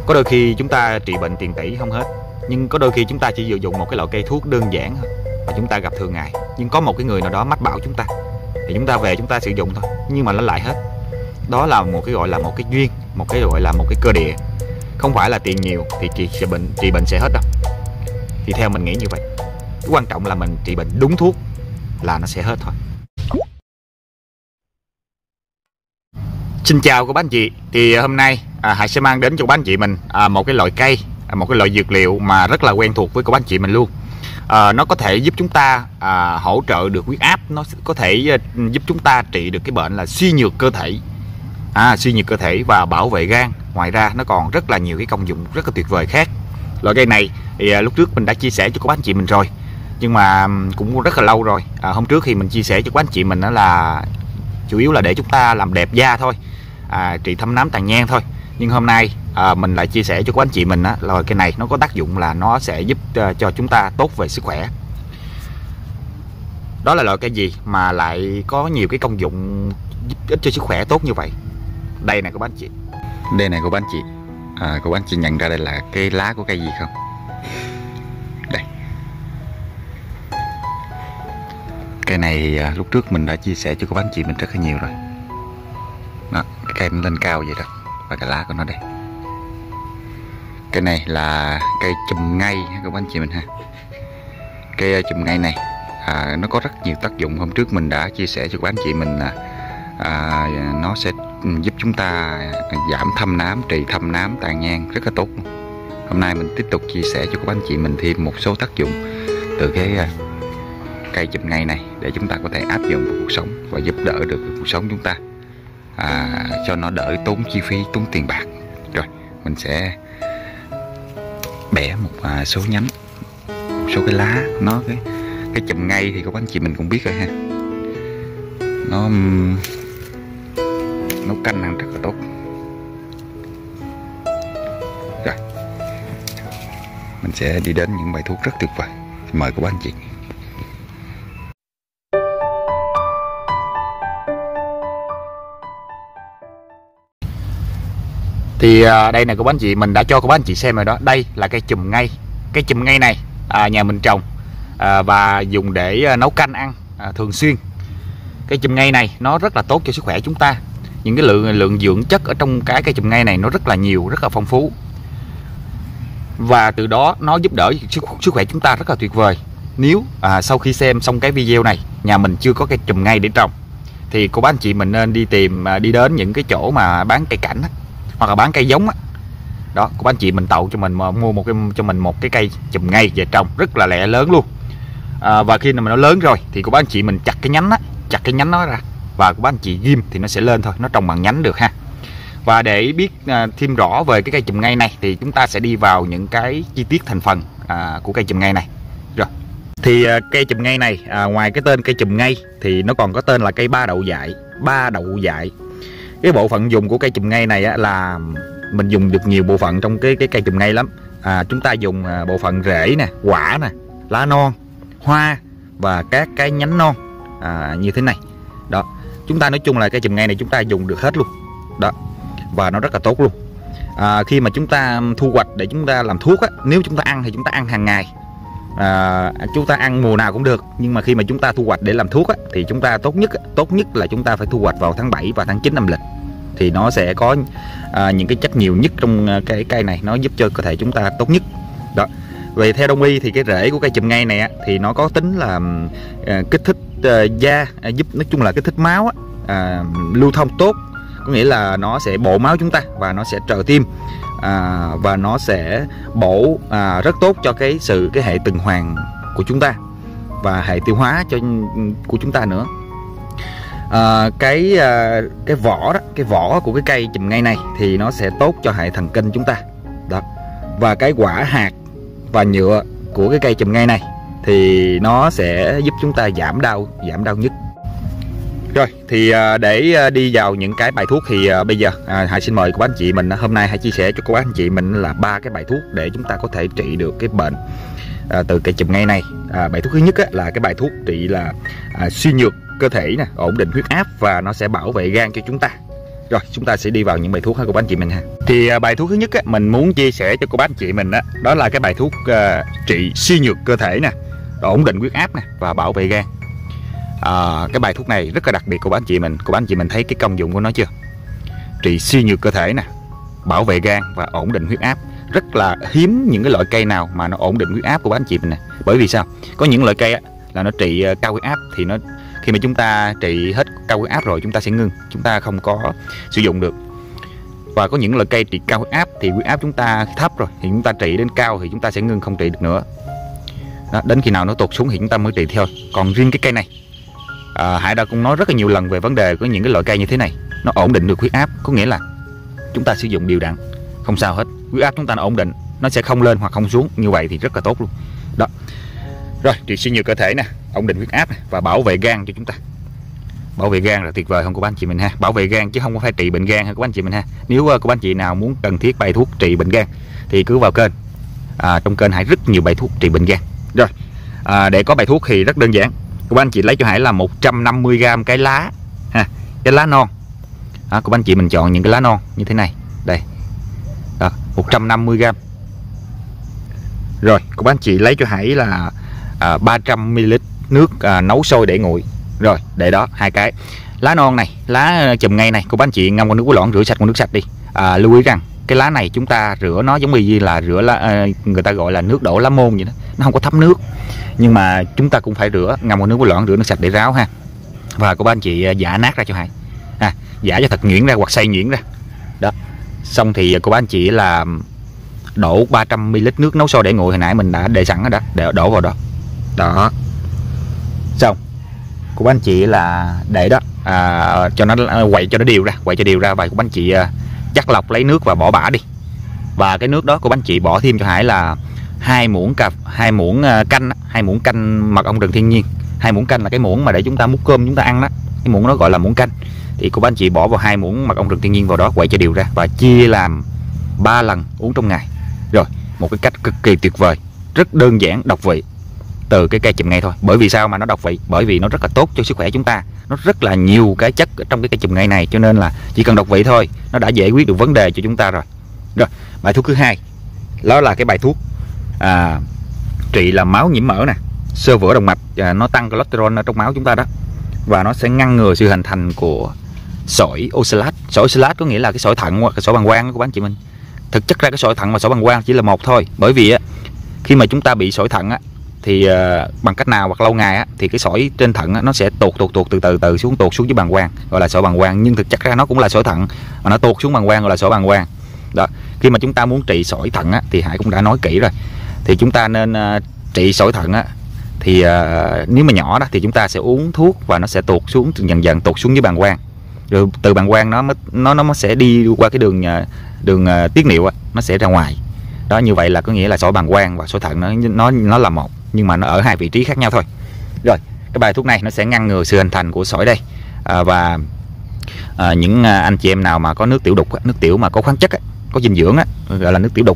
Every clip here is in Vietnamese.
Có đôi khi chúng ta trị bệnh tiền tỷ không hết, nhưng có đôi khi chúng ta chỉ sử dụng một cái loại cây thuốc đơn giản thôi mà chúng ta gặp thường ngày, nhưng có một cái người nào đó mách bảo chúng ta thì chúng ta về chúng ta sử dụng thôi, nhưng mà nó lại hết. Đó là một cái gọi là một cái duyên, một cái gọi là một cái cơ địa. Không phải là tiền nhiều thì trị bệnh sẽ hết đâu. Thì theo mình nghĩ như vậy. Cái quan trọng là mình trị bệnh đúng thuốc là nó sẽ hết thôi. Xin chào các bác anh chị. Thì hôm nay Hải sẽ mang đến cho các bác anh chị mình một cái loại cây, một cái loại dược liệu mà rất là quen thuộc với các bác anh chị mình luôn. Nó có thể giúp chúng ta hỗ trợ được huyết áp, nó có thể giúp chúng ta trị được cái bệnh là suy nhược cơ thể, suy nhược cơ thể và bảo vệ gan. Ngoài ra nó còn rất là nhiều cái công dụng rất là tuyệt vời khác. Loại cây này thì lúc trước mình đã chia sẻ cho các bác anh chị mình rồi, nhưng mà cũng rất là lâu rồi. Hôm trước thì mình chia sẻ cho các bác anh chị mình đó là chủ yếu là để chúng ta làm đẹp da thôi, trị thâm nám tàn nhang thôi. Nhưng hôm nay mình lại chia sẻ cho các anh chị mình là cái này nó có tác dụng là nó sẽ giúp cho chúng ta tốt về sức khỏe. Đó là loại cây gì mà lại có nhiều cái công dụng giúp ích cho sức khỏe tốt như vậy? Đây nè các anh chị. Đây này các anh chị. Các anh chị nhận ra đây là cái lá của cây gì không? Đây. Cây này lúc trước mình đã chia sẻ cho các anh chị mình rất là nhiều rồi. Đó, cái cây nó lên cao vậy đó. Và cái lá của nó đây. Cây này là cây chùm ngây các anh chị mình ha. Cây chùm ngây này nó có rất nhiều tác dụng. Hôm trước mình đã chia sẻ cho các anh chị mình là nó sẽ giúp chúng ta giảm thâm nám, trị thâm nám tàn nhang rất là tốt. Hôm nay mình tiếp tục chia sẻ cho các anh chị mình thêm một số tác dụng từ cái cây chùm ngây này để chúng ta có thể áp dụng vào cuộc sống và giúp đỡ được cuộc sống chúng ta, cho nó đỡ tốn chi phí, tốn tiền bạc. Rồi mình sẽ bẻ một số nhánh, một số cái lá. Nó cái chùm ngây thì các anh chị mình cũng biết rồi ha, nó nấu canh ăn rất là tốt. Rồi mình sẽ đi đến những bài thuốc rất tuyệt vời. Mời các anh chị. Thì đây nè các anh chị, mình đã cho các anh chị xem rồi đó. Đây là cây chùm ngây. Cây chùm ngây này nhà mình trồng và dùng để nấu canh ăn thường xuyên. Cây chùm ngây này nó rất là tốt cho sức khỏe chúng ta. Những cái lượng dưỡng chất ở trong cái cây chùm ngây này nó rất là nhiều, rất là phong phú. Và từ đó nó giúp đỡ sức khỏe chúng ta rất là tuyệt vời. Nếu sau khi xem xong cái video này, nhà mình chưa có cây chùm ngây để trồng thì cô bác anh chị mình nên đi đến những cái chỗ mà bán cây cảnh á, hoặc là bán cây giống á. Đó, cô bác anh chị mình tậu cho mình mua cho mình một cái cây chùm ngây về trồng rất là lẹ lớn luôn. Và khi mà nó lớn rồi thì cô bác anh chị mình chặt cái nhánh nó ra và cô bác anh chị ghim thì nó sẽ lên thôi, nó trồng bằng nhánh được ha. Và để biết thêm rõ về cái cây chùm ngây này thì chúng ta sẽ đi vào những cái chi tiết thành phần của cây chùm ngây này. Rồi thì cây chùm ngây này ngoài cái tên cây chùm ngây thì nó còn có tên là cây ba đậu dại. Cái bộ phận dùng của cây chùm ngây này là mình dùng được nhiều bộ phận trong cái cây chùm ngây lắm. Chúng ta dùng bộ phận rễ nè, quả nè, lá non, hoa và các cái nhánh non như thế này. Đó, chúng ta nói chung là cây chùm ngây này chúng ta dùng được hết luôn. Đó, và nó rất là tốt luôn. Khi mà chúng ta thu hoạch để chúng ta làm thuốc á, nếu chúng ta ăn thì chúng ta ăn hàng ngày, chúng ta ăn mùa nào cũng được. Nhưng mà khi mà chúng ta thu hoạch để làm thuốc á, thì chúng ta tốt nhất là chúng ta phải thu hoạch vào tháng 7 và tháng 9 âm lịch. Thì nó sẽ có những cái chất nhiều nhất trong cái cây này, nó giúp cho cơ thể chúng ta tốt nhất. Đó. Về theo đông y thì cái rễ của cây chùm ngây này thì nó có tính là kích thích da, giúp nói chung là kích thích máu lưu thông tốt. Có nghĩa là nó sẽ bổ máu chúng ta và nó sẽ trợ tim, và nó sẽ bổ rất tốt cho cái hệ tuần hoàn của chúng ta và hệ tiêu hóa của chúng ta nữa. Cái vỏ của cái cây chùm ngây này thì nó sẽ tốt cho hệ thần kinh chúng ta. Đó. Và cái quả hạt và nhựa của cái cây chùm ngây này thì nó sẽ giúp chúng ta giảm đau nhất. Rồi thì để đi vào những cái bài thuốc thì bây giờ Hải xin mời các anh chị mình hôm nay hãy chia sẻ cho các anh chị mình là 3 cái bài thuốc để chúng ta có thể trị được cái bệnh từ cây chùm ngây này. Bài thuốc thứ nhất là cái bài thuốc trị là suy nhược cơ thể nè, ổn định huyết áp và nó sẽ bảo vệ gan cho chúng ta. Rồi chúng ta sẽ đi vào những bài thuốc ha cô bác anh chị mình ha. Thì bài thuốc thứ nhất á, mình muốn chia sẻ cho cô bác anh chị mình á, đó là cái bài thuốc trị suy nhược cơ thể nè, ổn định huyết áp nè và bảo vệ gan. Cái bài thuốc này rất là đặc biệt cô bác anh chị mình. Cô bác anh chị mình thấy cái công dụng của nó chưa? Trị suy nhược cơ thể nè, bảo vệ gan và ổn định huyết áp. Rất là hiếm những cái loại cây nào mà nó ổn định huyết áp của bác anh chị mình nè. Bởi vì sao? Có những loại cây á, là nó trị cao huyết áp thì nó khi mà chúng ta trị hết cao huyết áp rồi chúng ta sẽ ngưng, chúng ta không có sử dụng được. Và có những loại cây trị cao huyết áp thì huyết áp chúng ta thấp rồi thì chúng ta trị đến cao thì chúng ta sẽ ngưng, không trị được nữa. Đó, đến khi nào nó tụt xuống thì chúng ta mới trị theo. Còn riêng cái cây này, Hải đã cũng nói rất là nhiều lần về vấn đề của những cái loại cây như thế này, nó ổn định được huyết áp, có nghĩa là chúng ta sử dụng đều đặn không sao hết, huyết áp chúng ta nó ổn định, nó sẽ không lên hoặc không xuống, như vậy thì rất là tốt luôn. Đó. Rồi, trị suy nhược cơ thể nè, ổn định huyết áp nè, và bảo vệ gan cho chúng ta. Bảo vệ gan là tuyệt vời không cô bác anh chị mình ha. Bảo vệ gan chứ không có phải trị bệnh gan ha cô bác anh chị mình ha. Nếu cô bác anh chị nào muốn cần thiết bài thuốc trị bệnh gan thì cứ vào kênh. Trong kênh Hải rất nhiều bài thuốc trị bệnh gan. Rồi, để có bài thuốc thì rất đơn giản. Cô bác anh chị lấy cho Hải là 150g cái lá ha, cái lá non. Cô bác anh chị mình chọn những cái lá non như thế này. Đây. Đó, 150g. Rồi, cô bác anh chị lấy cho Hải là 300ml nước nấu sôi để nguội. Rồi, để đó hai cái lá non này, lá chùm ngay này, cô bác anh chị ngâm qua nước loãng, rửa sạch qua nước sạch đi. Lưu ý rằng cái lá này chúng ta rửa nó giống như là rửa lá, người ta gọi là nước đổ lá môn vậy đó, nó không có thấm nước, nhưng mà chúng ta cũng phải rửa, ngâm qua nước loãng, rửa nước sạch để ráo ha. Và cô bác anh chị giã nát ra cho Hải, giã cho thật nhuyễn ra hoặc xay nhuyễn ra. Đó, xong thì cô bác anh chị là đổ 300ml nước nấu sôi để nguội hồi nãy mình đã để sẵn đó, để đổ vào đó. Đó, xong cô bác anh chị là để đó, cho nó quậy cho nó đều ra, quậy cho đều ra. Và cô bác anh chị chắc lọc lấy nước và bỏ bã đi. Và cái nước đó cô bác anh chị bỏ thêm cho Hải là 2 muỗng canh mật ong rừng thiên nhiên. 2 muỗng canh là cái muỗng mà để chúng ta múc cơm chúng ta ăn đó, cái muỗng đó gọi là muỗng canh. Thì cô bác anh chị bỏ vào 2 muỗng mật ong rừng thiên nhiên vào đó, quậy cho đều ra và chia làm 3 lần uống trong ngày. Rồi, một cái cách cực kỳ tuyệt vời, rất đơn giản, độc vị từ cái cây chùm ngay thôi. Bởi vì sao mà nó độc vị? Bởi vì nó rất là tốt cho sức khỏe chúng ta, nó rất là nhiều cái chất ở trong cái cây chùm ngay này, cho nên là chỉ cần độc vị thôi nó đã giải quyết được vấn đề cho chúng ta rồi. Rồi, bài thuốc thứ hai đó là cái bài thuốc trị là máu nhiễm mỡ nè, xơ vữa động mạch, nó tăng cholesterol ở trong máu chúng ta đó, và nó sẽ ngăn ngừa sự hình thành của sỏi oxalate. Sỏi oxalate có nghĩa là cái sỏi thận hoặc cái sỏi bàng quang của bác anh chị mình. Thực chất ra cái sỏi thận và sỏi bàng quang chỉ là một thôi, bởi vì khi mà chúng ta bị sỏi thận thì bằng cách nào hoặc lâu ngày thì cái sỏi trên thận nó sẽ tuột từ xuống, tuột xuống dưới bàng quang, gọi là sỏi bàng quang. Nhưng thực chất ra nó cũng là sỏi thận mà nó tuột xuống bàng quang, gọi là sỏi bàng quang. Đó, khi mà chúng ta muốn trị sỏi thận thì Hải cũng đã nói kỹ rồi, thì chúng ta nên trị sỏi thận thì nếu mà nhỏ đó thì chúng ta sẽ uống thuốc và nó sẽ tuột xuống, dần dần tuột xuống dưới bàng quang, rồi từ bàng quang nó sẽ đi qua cái đường tiết niệu nó sẽ ra ngoài. Đó, như vậy là có nghĩa là sỏi bàng quang và sỏi thận nó là một, nhưng mà nó ở hai vị trí khác nhau thôi. Rồi, cái bài thuốc này nó sẽ ngăn ngừa sự hình thành của sỏi đây. Và những anh chị em nào mà có nước tiểu đục, nước tiểu mà có khoáng chất, có dinh dưỡng gọi là nước tiểu đục,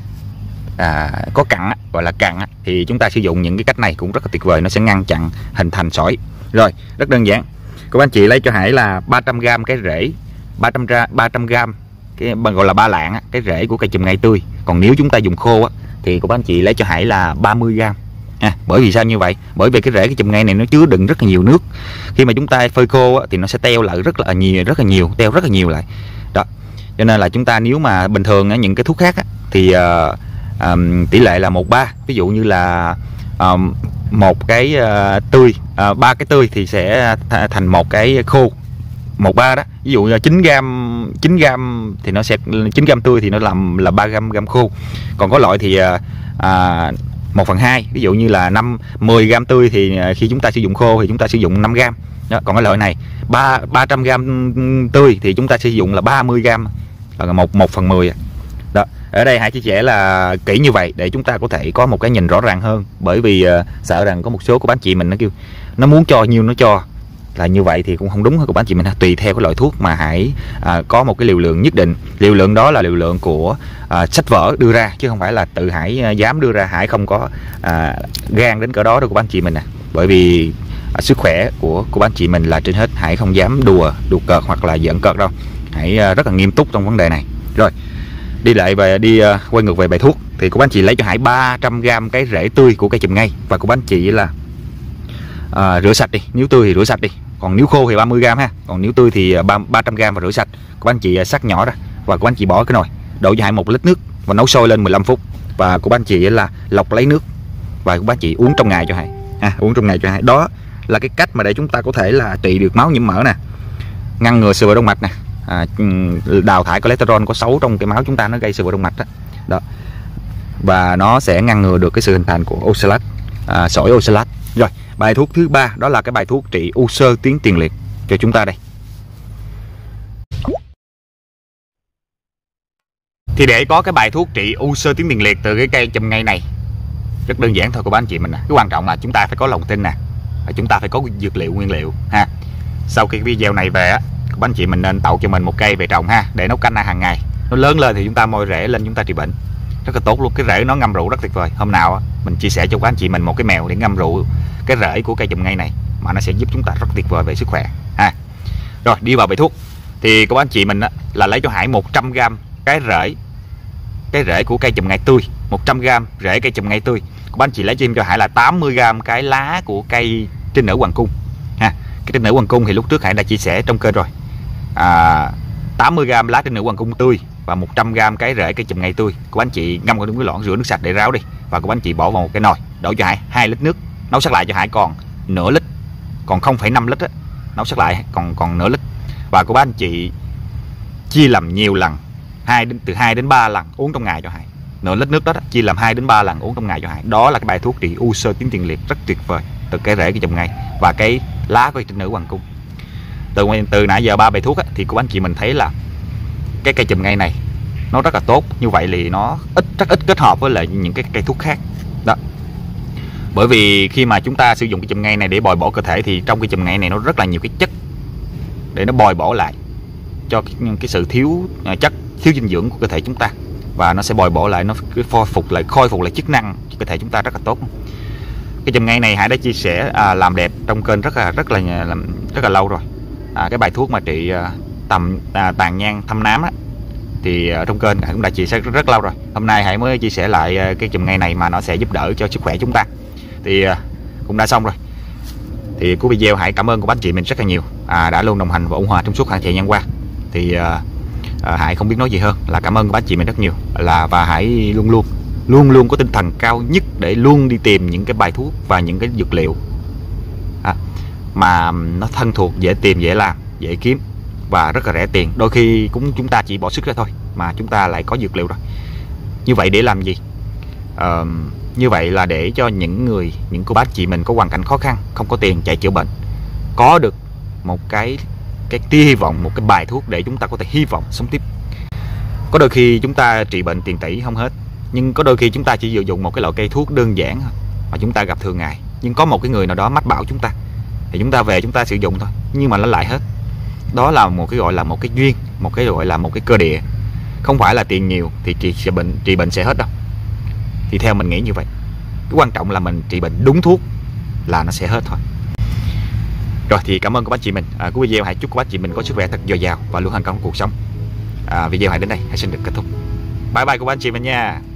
có cặn gọi là cặn, thì chúng ta sử dụng những cái cách này cũng rất là tuyệt vời, nó sẽ ngăn chặn hình thành sỏi. Rồi, rất đơn giản. Các anh chị lấy cho Hải là 300g cái rễ, 300g cái gọi là ba lạng cái rễ của cây chùm ngay tươi. Còn nếu chúng ta dùng khô thì các anh chị lấy cho Hải là 30g. Bởi vì sao như vậy? Bởi vì cái rễ cái chùm ngay này nó chứa đựng rất là nhiều nước. Khi mà chúng ta phơi khô thì nó sẽ teo lại rất là nhiều lại. Đó. Cho nên là chúng ta nếu mà bình thường những cái thuốc khác thì tỷ lệ là 1:3. Ví dụ như là một cái tươi, 3 cái tươi thì sẽ thành một cái khô, 1:3 đó. Ví dụ 9g thì nó sẽ 9g tươi thì nó làm là 3g khô. Còn có loại thì 1/2, ví dụ như là 10g tươi thì khi chúng ta sử dụng khô thì chúng ta sử dụng 5g. Đó, còn cái loại này 300g tươi thì chúng ta sử dụng là 30g, là 1/10. Đó, ở đây Hải chia sẻ là kỹ như vậy để chúng ta có thể có một cái nhìn rõ ràng hơn, bởi vì sợ rằng có một số của bác chị mình nó kêu nó muốn cho nhiêu nó cho, là như vậy thì cũng không đúng của bác chị mình. Tùy theo cái loại thuốc mà Hải có một cái liều lượng nhất định, liều lượng đó là liều lượng của sách vở đưa ra, chứ không phải là tự Hải dám đưa ra. Hải không có gan đến cỡ đó đâu của bác chị mình bởi vì sức khỏe của bác chị mình là trên hết. Hải không dám đùa cợt hoặc là giận cợt đâu. hãy rất là nghiêm túc trong vấn đề này. Rồi quay ngược về bài thuốc thì cô bác anh chị lấy cho Hải 300g cái rễ tươi của cây chùm ngay, và cô bác anh chị là rửa sạch đi, nếu tươi thì rửa sạch đi, còn nếu khô thì 30g ha, còn nếu tươi thì 300g và rửa sạch. Cô bác anh chị sắc nhỏ ra và cô bác anh chị bỏ cái nồi, đổ cho Hải 1 lít nước và nấu sôi lên 15 phút, và cô bác anh chị là lọc lấy nước và cô bác anh chị uống trong ngày cho Hải uống trong ngày cho Hải. Đó là cái cách mà để chúng ta có thể là trị được máu nhiễm mỡ nè, ngăn ngừa xơ vữa động mạch nè, đào thải cholesterol có xấu trong cái máu chúng ta, nó gây xơ vữa động mạch đó. Và nó sẽ ngăn ngừa được cái sự hình thành của oxalat, sỏi oxalat. Rồi bài thuốc thứ 3 đó là cái bài thuốc trị u xơ tuyến tiền liệt cho chúng ta đây. Thì để có cái bài thuốc trị u xơ tuyến tiền liệt từ cái cây chùm ngay này rất đơn giản thôi cô bác anh chị mình nè. Cái quan trọng là chúng ta phải có lòng tin nè, chúng ta phải có dược liệu, nguyên liệu ha. Sau khi cái video này về á, cô bác anh chị mình nên tậu cho mình một cây về trồng ha, để nấu canh ăn hàng ngày. Nó lớn lên thì chúng ta moi rễ lên chúng ta trị bệnh rất là tốt luôn. Cái rễ nó ngâm rượu rất tuyệt vời. Hôm nào mình chia sẻ cho các anh chị mình một cái mẹo để ngâm rượu cái rễ của cây chùm ngay này, mà nó sẽ giúp chúng ta rất tuyệt vời về sức khỏe ha. Rồi đi vào bài thuốc thì các anh chị mình là lấy cho Hải 100g cái rễ của cây chùm ngay tươi, 100g rễ cây chùm ngay tươi. Các anh chị lấy cho Hải là 80g cái lá của cây trinh nữ hoàng cung ha. Cái trinh nữ hoàng cung thì lúc trước Hải đã chia sẻ trong kênh rồi, 80g lá trinh nữ hoàng cung tươi và 100g cái rễ cây chùm ngay tươi. Các anh chị ngâm vào đúng cái lon, rửa nước sạch để ráo đi, và các anh chị bỏ vào một cái nồi, đổ cho Hải 2 lít nước, nấu sắc lại cho Hải còn nửa lít, còn 0,5 lít á, nấu sắc lại còn nửa lít, và các anh chị chia làm nhiều lần, từ 2 đến 3 lần uống trong ngày cho Hải. Nửa lít nước đó, chia làm 2 đến 3 lần uống trong ngày cho Hải. Đó là cái bài thuốc trị u xơ tuyến tiền liệt rất tuyệt vời từ cái rễ cây chùm ngay và cái lá của trinh nữ hoàng cung. Từ nãy giờ 3 bài thuốc á, thì cô anh chị mình thấy là cái cây chùm ngay này nó rất là tốt. Như vậy thì nó rất ít kết hợp với lại những cái cây thuốc khác đó. Bởi vì khi mà chúng ta sử dụng cái chùm ngay này để bồi bổ cơ thể thì trong cái chùm ngay này nó rất là nhiều cái chất để nó bồi bổ lại cho cái sự thiếu dinh dưỡng của cơ thể chúng ta, và nó sẽ bồi bổ lại, nó khôi phục lại chức năng cho cơ thể chúng ta rất là tốt. Cái chùm ngay này Hải đã chia sẻ làm đẹp trong kênh rất là lâu rồi. Cái bài thuốc mà trị tàn nhang thâm nám á, thì trong kênh Hải cũng đã chia sẻ rất lâu rồi. Hôm nay Hải mới chia sẻ lại cái chùm ngay này mà nó sẽ giúp đỡ cho sức khỏe chúng ta, thì cũng đã xong rồi. Thì của video Hải cảm ơn cô bác chị mình rất là nhiều đã luôn đồng hành và ủng hộ trong suốt khoảng thời gian qua. Thì Hải không biết nói gì hơn là cảm ơn cô bác chị mình rất nhiều, và Hải luôn luôn có tinh thần cao nhất để luôn đi tìm những cái bài thuốc và những cái dược liệu mà nó thân thuộc, dễ tìm, dễ làm, dễ kiếm và rất là rẻ tiền. Đôi khi chúng ta chỉ bỏ sức ra thôi mà chúng ta lại có dược liệu rồi. Như vậy để làm gì? Như vậy là để cho những cô bác chị mình có hoàn cảnh khó khăn, không có tiền chạy chữa bệnh, có được một cái tia hy vọng, một cái bài thuốc để chúng ta có thể hy vọng sống tiếp. Có đôi khi chúng ta trị bệnh tiền tỷ không hết, nhưng có đôi khi chúng ta chỉ sử dụng một cái loại cây thuốc đơn giản mà chúng ta gặp thường ngày, nhưng có một cái người nào đó mách bảo chúng ta thì chúng ta về chúng ta sử dụng thôi, nhưng mà nó lại hết. Đó là một cái gọi là một cái duyên, một cái gọi là một cái cơ địa. Không phải là tiền nhiều thì trị bệnh sẽ hết đâu. Thì theo mình nghĩ như vậy. Cái quan trọng là mình trị bệnh đúng thuốc là nó sẽ hết thôi. Rồi thì cảm ơn các bác chị mình. Của video Hải chúc các bác chị mình có sức khỏe thật dồi dào và luôn thành công trong cuộc sống. Video Hải đến đây Hải xin được kết thúc. Bye bye các bác chị mình nha.